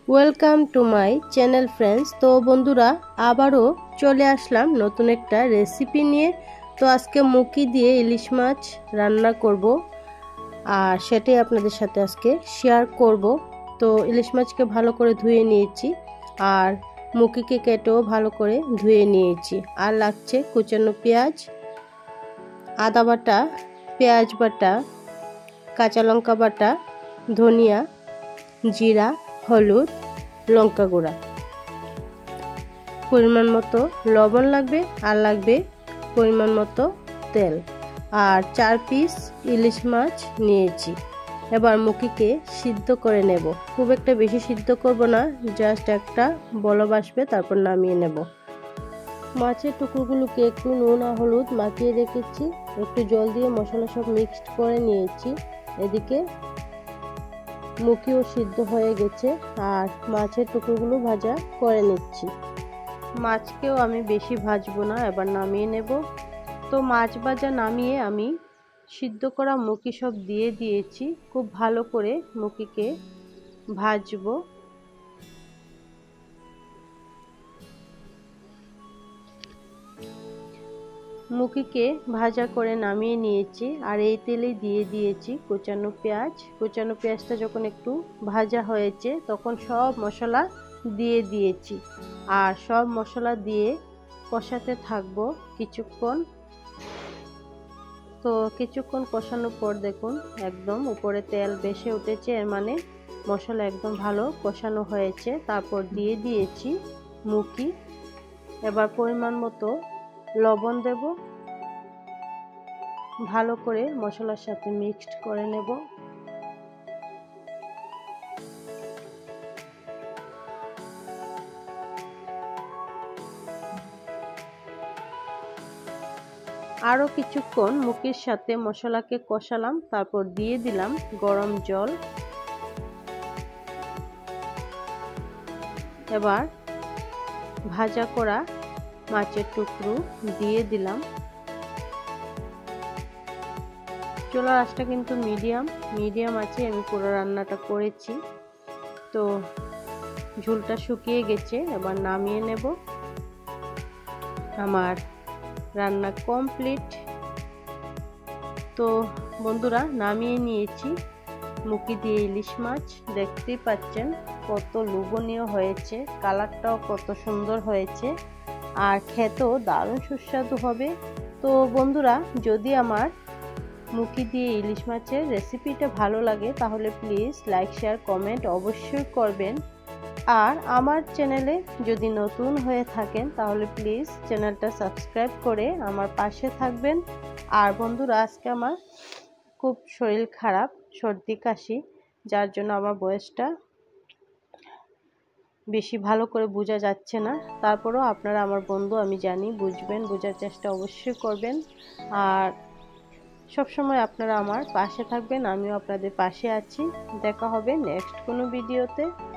Welcome to my channel friends. তো বন্ধুরা, আবারও চলে আসলাম নতুন একটা রেসিপি নিয়ে। তো আজকে মুখি দিয়ে ইলিশ মাছ রান্না করব, আর সেটাই আপনাদের সাথে আজকে শেয়ার করব। তো ইলিশ মাছকে ভালো করে ধুয়ে নিয়েছি, আর মুখিকে কেটেও ভালো করে ধুয়ে নিয়েছি। আর লাগছে কুচানো পেঁয়াজ, আদা বাটা, পেঁয়াজ বাটা, কাঁচা লঙ্কা বাটা, ধনিয়া, জিরা, হলুদ, লঙ্কা গুঁড়া, পরিমাণ মতো লবণ লাগবে, আর লাগবে পরিমাণ মতো তেল। আর 4 পিস ইলিশ মাছ নিয়েছি। এবার মুখিকে সিদ্ধ করে নেব। খুব একটা বেশি সিদ্ধ করব না, জাস্ট একটা বলক আসবে, তারপর নামিয়ে নেব। মাছের টুকরোগুলোকে একটু নুন আর হলুদ মাখিয়ে রেখেছি, একটু জল দিয়ে মশলা সব মিক্সড করে নিয়েছি। এদিকে মুখিও সিদ্ধ হয়ে গেছে, আর মাছের টুকরোগুলো ভাজা করে নিচ্ছি। মাছকেও আমি বেশি ভাজবো না, এবার নামিয়ে নেব। তো মাছ ভাজা নামিয়ে আমি সিদ্ধ করা মুখি সব দিয়ে দিয়েছি। খুব ভালো করে মুখিকে ভাজবো। মুখিকে ভাজা করে নামিয়ে নিয়েছি, আর এই তেলে দিয়ে দিয়েছি কুচানো পেঁয়াজ। কুচানো পেঁয়াজটা যখন একটু ভাজা হয়েছে, তখন সব মশলা দিয়ে দিয়েছি, আর সব মশলা দিয়ে কষাতে থাকবো কিছুক্ষণ। তো কিছুক্ষণ কষানোর পর দেখুন একদম উপরে তেল ভেসে উঠেছে, এর মানে মশলা একদম ভালো কষানো হয়েছে। তারপর দিয়ে দিয়েছি মুখি। এবার পরিমাণ মতো লবণ দেব, ভালো করে মশলার সাথে মিক্সড করে নেব। আরও কিছুক্ষণ মুখির সাথে মশলাকে কষালাম, তারপর দিয়ে দিলাম গরম জল। এবার ভাজা করা মাছের টুকরো দিয়ে দিলাম। চুলার আঁচটা কিন্তু মিডিয়াম আছে, আমি পুরো রান্নাটা করেছি। তো ঝোলটা শুকিয়ে গেছে, এবার নামিয়ে নেব। আমার রান্না কমপ্লিট। তো বন্ধুরা, নামিয়ে নিয়েছি মুখি দিয়ে ইলিশ মাছ। দেখতেই পাচ্ছেন কত লোভনীয় হয়েছে, কালারটাও কত সুন্দর হয়েছে, আর খেতেও দারুণ সুস্বাদু হবে। তো বন্ধুরা, যদি আমার মুখি দিয়ে ইলিশ মাছের রেসিপিটা ভালো লাগে, তাহলে প্লিজ লাইক, শেয়ার, কমেন্ট অবশ্যই করবেন। আর আমার চ্যানেলে যদি নতুন হয়ে থাকেন, তাহলে প্লিজ চ্যানেলটা সাবস্ক্রাইব করে আমার পাশে থাকবেন। আর বন্ধুরা, আজকে আমার খুব শরীর খারাপ, সর্দি কাশি, যার জন্য আমার বয়সটা বেশি ভালো করে বোঝা যাচ্ছে না। তারপরেও আপনারা আমার বন্ধু, আমি জানি বুঝবেন, বোঝার চেষ্টা অবশ্যই করবেন। আর সবসময় আপনারা আমার পাশে থাকবেন, আমিও আপনাদের পাশে আছি। দেখা হবে নেক্সট কোনো ভিডিওতে।